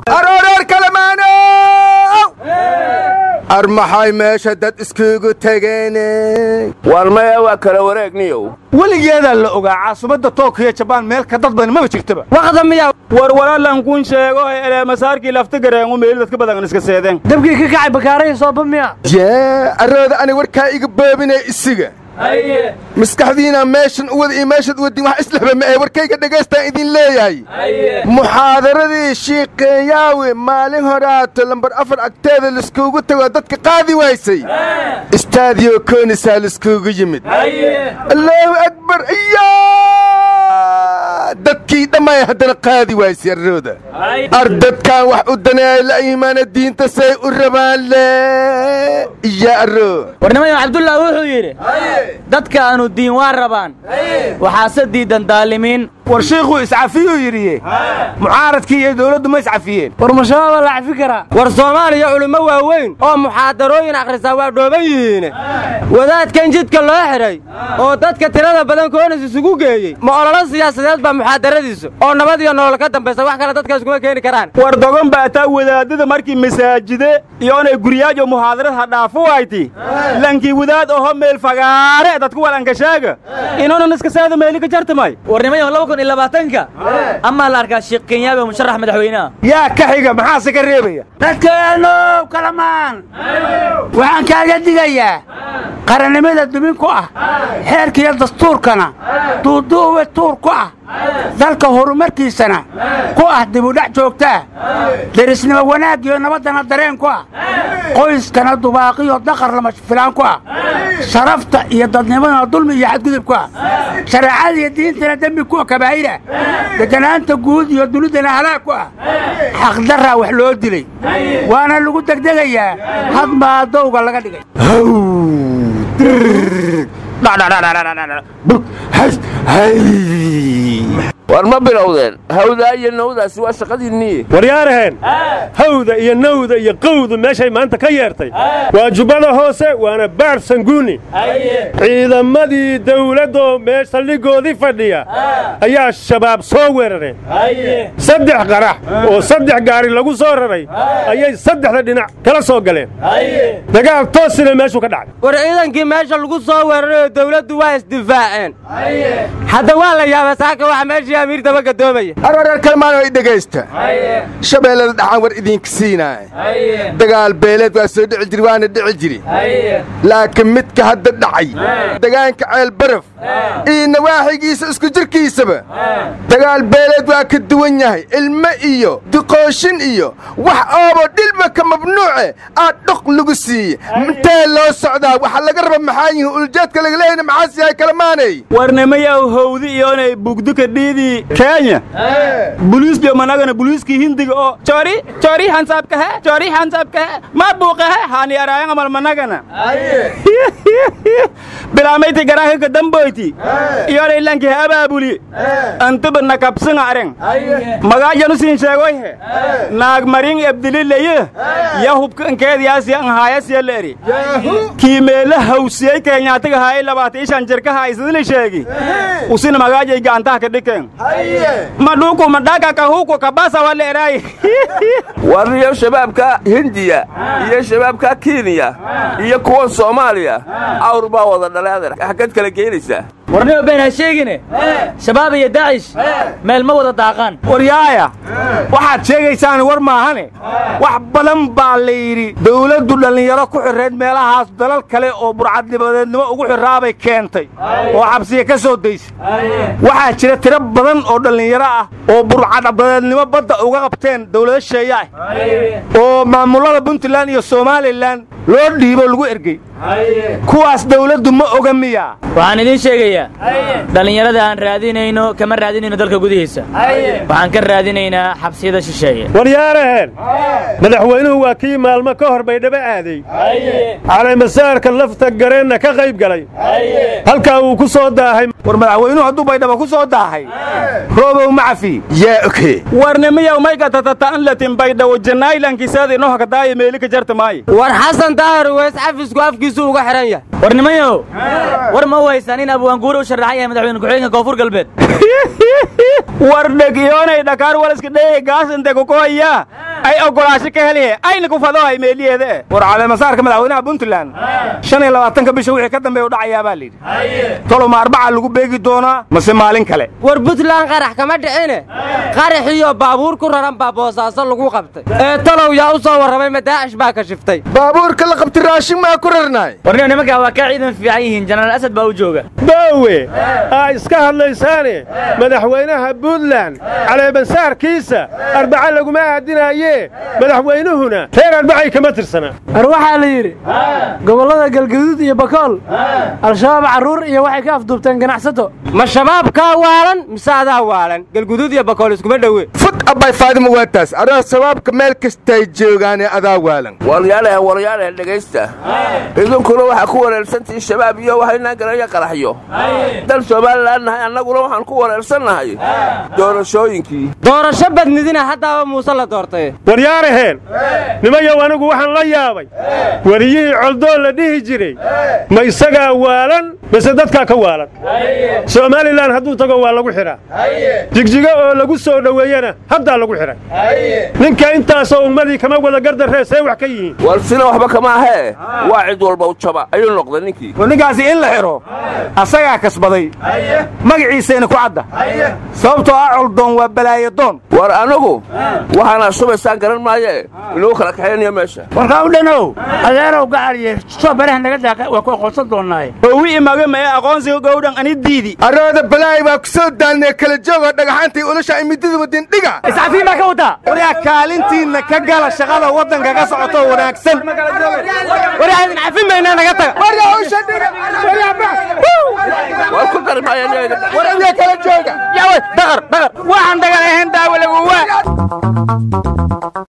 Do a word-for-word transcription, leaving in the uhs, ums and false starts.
أرور كلمانو أرمحاي ماشا داد اسكوغو تاغيني وارمايا واكلا وريقنيو weligeeda la ogaa caasimadda Tokyo Japan meel ka dad badan ma jirtaba waqada miyaa war walaalan kun sheego ee masaarkii lafta gareen oo meel dadka badan iska seedeen dabkii ka kacay bakaaray soo bamiya jee arooda ani warkaa iga boobinay isiga haye maskaxdiina meeshan wada iimaashad wadin wax islaba ma ee warkayga dhageystaan idin leeyahay haye muxaadaradii shiiqeeyaawe maalin horaato lambar afar agteeda liskugu tago dadka qaadi waysay istaadiyo koonisa liskugu yimid haye allahu akbar iyaa dadkii dhamay hadana qaadi waysay arooda ardadkan wax u daneeyay la iimaana diinta say u rabaan le iyaa aroo warnimada Cabdullaahi wuxuu yiri dadka aanu diin waan rabaan waxa sadiidan daalimiin war sheekhu iscafiyo yiriye mucaaradkii iyo dawladdu ma iscafiyeen war mashaaba la fikra war Soomaaliya culimo waaweyn oo muxaadarooyin akhrisaa waa dhooban yihiin wadaadkan jidka loo xiray oo dadka tirada badan koonis isugu geeyay ma ololo siyaasadeed ba muxaadaradiisu oo nabad iyo nolol ka dambaysa wax kale dadka isku keeni karaan war dogon baa taa wadaadada markii masaajide iyo inay guriyaajo muxaadarada dhaafo waaytii lankii wadaad oo meel fagaare dadku walanka sheega inuu iska saada meel ka jartamay warnimada laba kun iyo labaatanka ama la arkaa Sheekh Kenyabe musharax madaxweynaha yaa ka xiga maxaa se ka reebaya dadkeenu kalamaan waxaan kaaga digayaa qarannimada dumin ku ah xeerkiisa dastuurkana duuduuba tuur ku ah dalka horumarkiisana ku ah dib u dhac joogta derisnimo wanaag iyo nabadana dareen ku ah qoyskana dubaaqiyo daqar lama filaan ku ah sharafta iyo dadnimada dulmi iyo xadgudub ku ah shariicada iyo diintana dambi ku kabaayira deganaanta guud iyo dunidana halaag ku ah xaq darra wax loo dilay waana lagu degdegayaa had ma dowga laga dhigay warma bilowdeen hawda iyo nawdaasi waa shaqadiinii waryaaraheen hawda iyo nawda iyo qowdu meeshay maanta ka yeertay waa jubbada hoose waana baar sanguuni ciidamadii dawladda meesha ligoodii fadhiya ayaa shabaab soo weerareen saddex qarax oo saddex gaari lagu soo raray ayay saddexda dhinac kala soo galeen dagaal toosina meeshu ka dhacay war ciidankii meesha lagu soo weeraray dawladdu waa isdifaaceen hadda waa la yaabaa saaka waxa meesha أمير تبقى دومية أرور الكلمان ويدقيسته شبيلة دحان ور إذين كسينا دقال بيلت واسود عجري الدعجري لكن متك هاد الدعي دقان كعيل برف إيه نواحي قيس اسكو جركي سبا دقال بيلت واكد دوينيهي المائيو دقوشن إيو وح آبو دلمك مبنوعي أدق لقسي منتين لو السعودة وحلا قرب محايه والجاتك لقلين معاسي هاي كلماني ورنميا وهودي يوني بوكدوك الديدي كينيا بوليس بيو مناغنا بوليس كي هندي او چوري چوري حنساب که ہے چوري حنساب که ہے ما بوقه ہے هاني ارايان عمل مناغنا بلاميتي گراهي قدم بويتي يوري لنك هابا بولي انت بنكب سن عرين مغا جنسين شاگوي ہے ناگ مرين ابدلي ليه يهوب كنكيد ياسي انهايا سياليري كي ميله هوسيي كينياتي هاي لباتي شانجر که هاي سدلي شاگي usin magaja iganta ka dhikan haye maduko madaka ka huko kabasa wale rai wariyo shababka Hindiya iyo shababka Kenya iyo kuwa Soomaaliya awrba wada dhalaadar xaqad kala geelisa warniyo been ha sheegine shabaab iyo Daesh meel ma wada daaqan waryaaya waxaad sheegaysaan war maahane wax badan baa la yiri dawladdu dhalinyaro ku xireed meelahaas dalal kale oo burcadnimadeednimo ugu xiraabay keentay oo xabsiga ka soo deysay waxaa jira tiro badan oo dhalinyaro ah oo burcadnimadeednimo badda uga qabteen dawladda sheeyaay oo maamulada Puntland iyo Somaliland loo dhiibo lagu ergay kuwaas dawladdu ma oga miya waxaan idin sheegayaa dhalinyarada aan raadinayno kama raadinayno dalka gudihiisa waxaan ka raadinaynaa xabsiyada shisheeye waryaaraheen madaxweynuhu waa kii maalmo ka hor bay dhaba aaday calay masaarka lafta gareenna ka qayb galay halka uu ku soo daahay war madaxweynuhu hadduu bay dhaba ku soo daahay roobow macafi yaa okay warnimiyow mayga tatataan latin bay dhawo janaylanki saad inoo hakadaay meeli ka jarta maay war xasan daahir wees xafisku afkiisu uga xiran yahay warnimayo war ma waysan in abwaan guur u sharaxay madaxweyne ku-xigeenka koonfur galbeed war dhagiyoonay dhakaar wal iska dheey gaas inta ku kooya ay ogolaasho ka heliye ayna ku fado ay meeliyeede war caleemasaarka madaxweynaha Puntland shan iyo labaatanka bisha wixii ka dambeeyay u dhacayaa baa liid tolo ma arbaca lagu beegi doonaa mase maalin kale war Puntland qarax kama dhicine qarax iyo baabuur ku raran baa boosaaso lagu qabtay ee talow yaa u soo warramay madaacish baa ka shiftay baabuurka la qabtay raashin ma ku rarnay warna nimanka waa ka ciidan fiican yihiin General Asad baa u jooga baawe ay iska hadlaysaane madaxweynaha Puntland caleemasaarkiisa arbaca lagu ma aadinaaye madaxweynuhuna reer arbacay kama tirsana ar waxa la yiri gobolada galgaduud iyo bakool al-shabaab caruur iyo waxay ka afduubteen ganacsato ma shabaab ka waalan misaada waalan galgaduud iyo bakool isku dhawe fut abay faadimo waataas araa sababka meel kasta joogaan adaa waalan walyaalaha walyaalaha dhageysta idinkuna waxa ku wareersantii shabaab iyo waxayna garaya qaraxyo dal Soomaaliland annaguna waxaan ku wareersanahay doorashooyinkii doorasho badnidina hadda Muuse la doortay waryaaraheen nimayo anigu waxaan la yaabay wariyii coldoon la dhihi jiray ma isaga waalan bas dadka ka waalan Soomaaliland hadduu tago waa lagu xiraa jigjiga oo lagu soo dhaweeyana hadda lagu xiray ninka intaas oo ummadii kama wada gardareesay wax ka yihiin wal sina waxba kama ahe waa cid walba u jaba ayuu noqday ninkii ninkaasi in la xiro asaga kasbaday magaciisana ku cadda sababtoo ah coldoon waa balaayo doon war anagu waxaana subaysan garan maaye inuu kala kaxeynaya meesha warka u dhanow adeerow gacaliye soo baraha naga daaqay waa ku aqoonsan doonaa oo wii imaga ma aqoonsiga gowdhan ani diidi arooda balaay baa ku soo daalnay kala jooga dhagaxantii ulasha imidida wadin dhiga iscafiin baa ka wada wariya kaalintiina ka gala shaqada wadanka ka socoto wanaagsan wariya idin cafin bayna naga taga wariya u shadiga wariya ba war ku darmaayeen wariya kala jooga yaa way dagar dagar waxaan dagalahayn daawo lagu waa